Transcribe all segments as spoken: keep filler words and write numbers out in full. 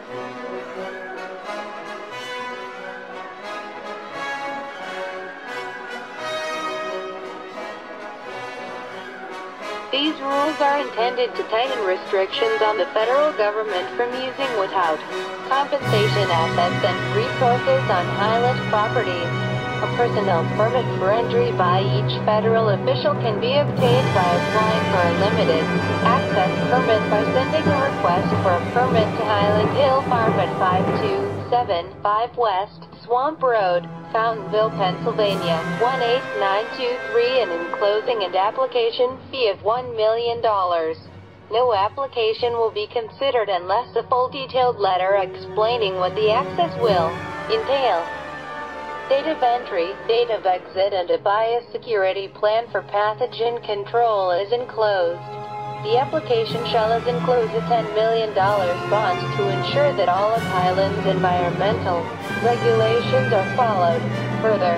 These rules are intended to tighten restrictions on the federal government from using without compensation assets and refocus on Highland properties. A personnel permit for entry by each federal official can be obtained by applying for a limited access permit by sending a request for a permit to Highland Hill Farm at five two seven five West Swamp Road, Fountainville, Pennsylvania, one eight nine two three, and enclosing an application fee of one million dollars. No application will be considered unless a full detailed letter explaining what the access will entail, date of entry, date of exit, and a biosecurity plan for pathogen control is enclosed. The application shall enclose a ten million dollars bond to ensure that all of Highland's environmental regulations are followed. Further,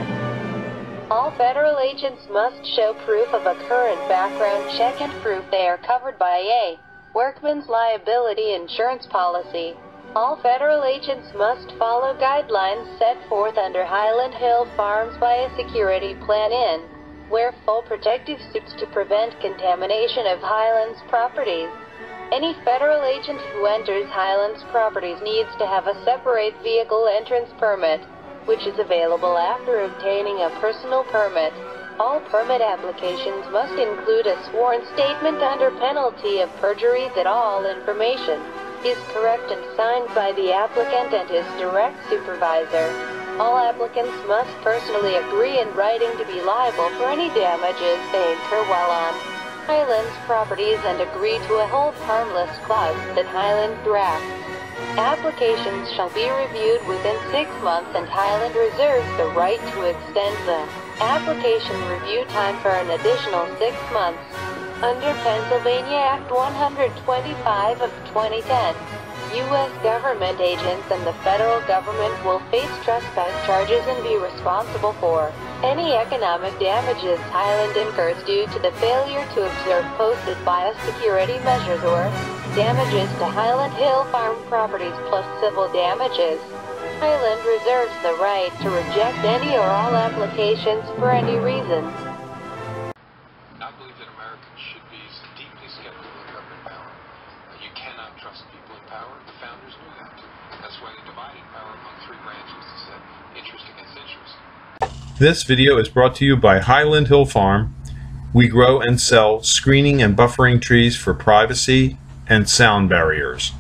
all federal agents must show proof of a current background check and proof they are covered by a workman's liability insurance policy. All federal agents must follow guidelines set forth under Highland Hill Farms Biosecurity Plan in wear full protective suits to prevent contamination of Highlands properties. Any federal agent who enters Highlands properties needs to have a separate vehicle entrance permit, which is available after obtaining a personal permit. All permit applications must include a sworn statement under penalty of perjury that all information is correct and signed by the applicant and his direct supervisor. All applicants must personally agree in writing to be liable for any damages they incur while on Highlands properties and agree to a hold harmless clause that Highland drafts. Applications shall be reviewed within six months, and Highland reserves the right to extend the application review time for an additional six months. Under Pennsylvania Act one twenty-five of twenty ten, U S government agents and the federal government will face trespass charges and be responsible for any economic damages Highland incurs due to the failure to observe posted biosecurity measures or damages to Highland Hill Farm properties plus civil damages. Highland reserves the right to reject any or all applications for any reason. I believe that Americans should be deeply skeptical of government power. You cannot trust people in power. The founders knew that. That's why they divided power among three branches to set interest against interest. This video is brought to you by Highland Hill Farm. We grow and sell screening and buffering trees for privacy and sound barriers.